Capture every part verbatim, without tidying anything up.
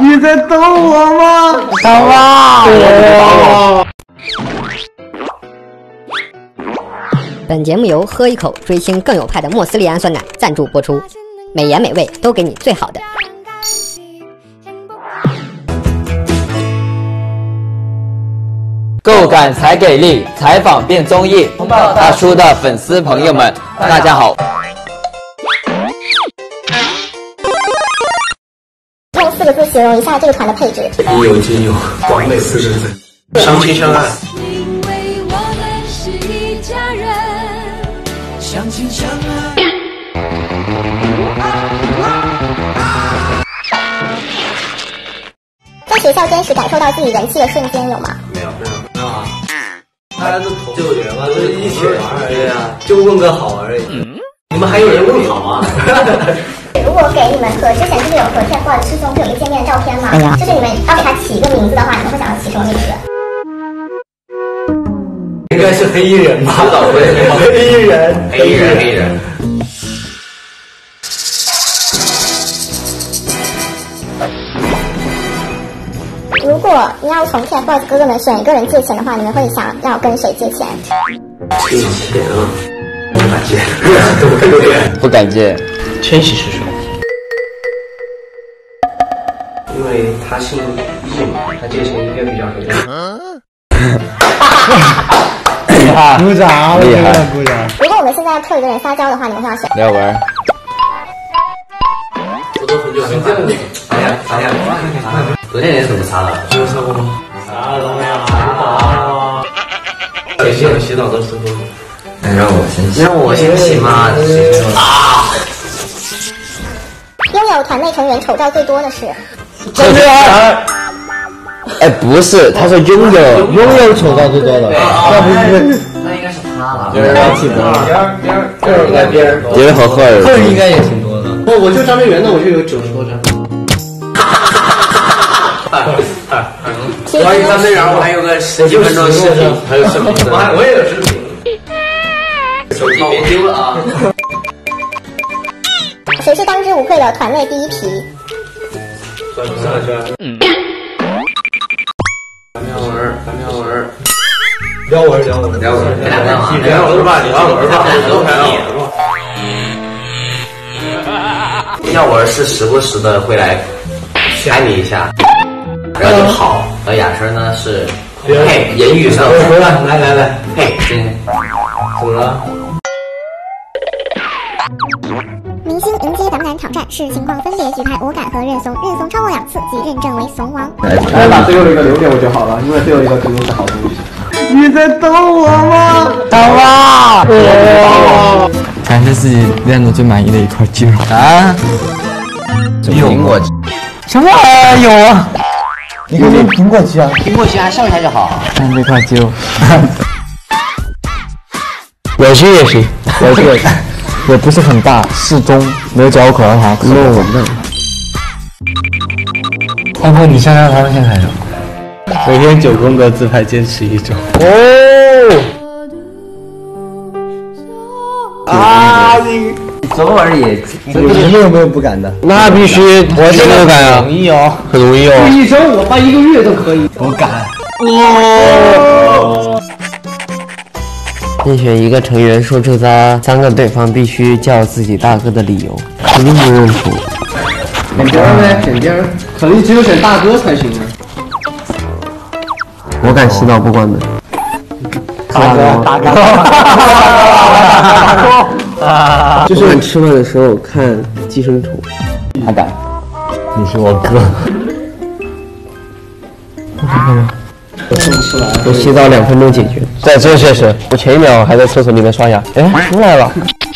你在逗我吗？ 好吧。 本节目由喝一口追星更有派的莫斯利氨酸奶赞助播出，美颜美味都给你最好的。 够感才给力，采访变综艺。大叔的粉丝朋友们，大家好。 用四个字形容一下这个团的配置： 应有尽有，完美四个字，相亲相爱。 因为我们是一家人，相亲相爱。 在学校真实感受到自己人气的瞬间有吗？ 没有，没有，没有啊！大家都同学嘛，都一起玩而已啊，就问个好而已。嗯、你们还有人问好啊？ 如果给你们和之前就是有和 TFBOYS 的师兄有一个见面的照片嘛，哎、就是你们要给他起一个名字的话，你们会想要起什么名字？ 应该是黑衣人吧？黑衣人，黑衣人，黑衣人。 如果你要从 TFBOYS 哥哥们选一个人借钱的话，你们会想要跟谁借钱？ 借钱啊？不敢借， 不敢借。 千玺师兄，因为他姓姓，他借钱应该比较合适。 厉害，鼓掌， 厉害， 鼓掌。 如果我们现在要特一个人撒娇的话，你们会要选？ 廖文。 我都很久没见了。哎呀，哎呀，昨天你怎么擦的？没有擦过吗？啥都没有擦。每天洗澡的时候， 让我先洗， 让我先洗嘛。啊！ 拥有团内成员丑照最多的是郑智儿。哎，不是，他说拥有拥有丑照最多的，那不是？ 那应该是他了。 边儿挺多， 边儿边儿边儿应该边儿。 别人和赫尔， 赫尔应该也挺多的。 不，我就张震源的，我就有九十多张。关于张震源，我还有个十几分钟视频，还有视频的。我还我也有视频。手机别丢了啊！ 谁是当之无愧的团内第一皮？ 转转转。嗯。樊妙文，樊妙文。廖文，廖文，廖文，廖文吧，廖文吧，都还好。廖文是时不时的会来拍你一下，然后就好。而雅生呢是嘿，言语上回来，来来来，嘿，今天怎么了？ 明星迎接 W 男挑战是情况分别举牌我敢和认怂，认怂超过两次即认证为怂王。 来把最后一个留给我就好了，因为最后一个肯定是好东西。你在逗我吗？ 好吧。哦。 感觉自己练的最满意的一块肌肉啊！有苹果肌？什么有啊？ 你可以用苹果肌啊， 苹果肌还笑一下就好。 看这块肌肉。 有些也行， 有些也不是很大，适中，没有嚼口让它那我们包括你现在他们现在有每天九宫格自拍坚持一周。 哦。啊！你昨晚也， 你们有没有不敢的？ 那必须，我真的不敢啊！ 容易哦， 很容易哦。 一周我发一个月都可以，我敢。 哦。任选一个成员说出他三个对方必须叫自己大哥的理由，肯定不认输。 选边儿呗，选边儿，肯定只有选大哥才行啊。 我敢洗脑不关门。 大哥，大哥，大哥， 就是吃饭的时候看寄生虫。 他敢，你是我哥。 我洗澡两分钟解决。在这确实，我前一秒还在厕所里面刷牙，哎，出来了。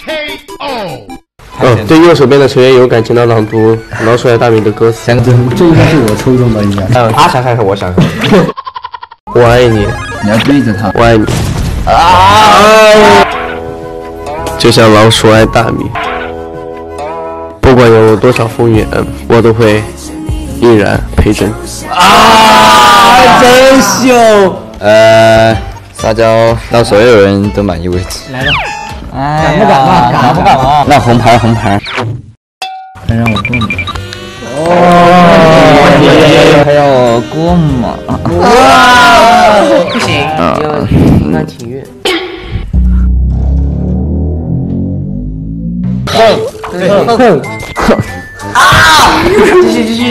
嗯，对右手边的成员有感，请到朗读老鼠爱大米的歌词。 这这应该是我抽中的，应该。 嗯，他想看是我想看。我爱你， 你要对着他。 我爱你。啊！就像老鼠爱大米，不管有多少风雨，我都会依然陪着你。啊！真秀！呃，撒娇让所有人都满意为止。 来了， 敢不敢嘛？敢不敢嘛？ 那红牌红牌。 还让我动的。 哦，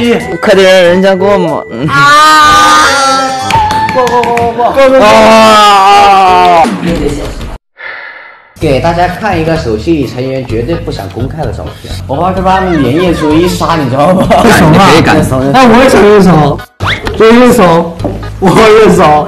一， 快点让人家过嘛！ 啊！过过过过过过过！ 啊！ 给大家看一个手戏里成员绝对不想公开的照片。 我怕是把他们连夜追杀，你知道吗？ 为什么？ 可以感受。 那我也想认手，我认手，我认手。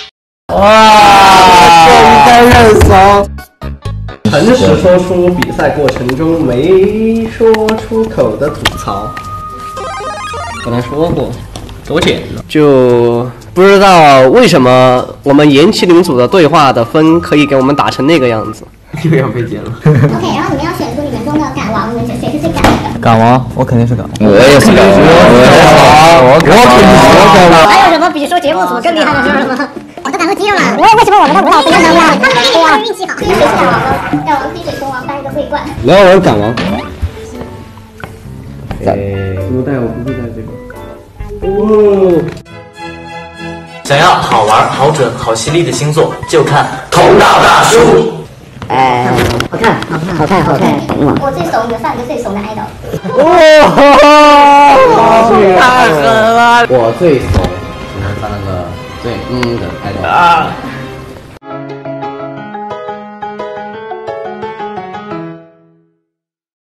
哇！公开认手。 诚实说出比赛过程中没说出口的吐槽。 刚才说过，多简呢。 就不知道为什么我们岩麒麟组的对话的分可以给我们打成那个样子。 又要被剪了。 OK， 然后你们要选出你们中的敢王，你们选谁是最敢的？ 敢王，我肯定是敢王。 我也是敢王， 我肯定是敢王。 还有什么比说节目组更厉害的事吗？ 我都敢喝鸡肉了。为为什么我们的舞蹈非常厉害？他们厉害，运气好。谁是敢王呢？敢王滴水冲王，颁一个桂冠。 然后我是敢王。 哎，不带我不会带这个。 哦。 想要好玩、好准、好犀利的星座，就看头脑大叔。 哎，好看，好看，好看，好看。 我最怂，你们放一个最怂的 idol。 哇！太狠了！ 我最怂，只能放那个最嗯的 idol。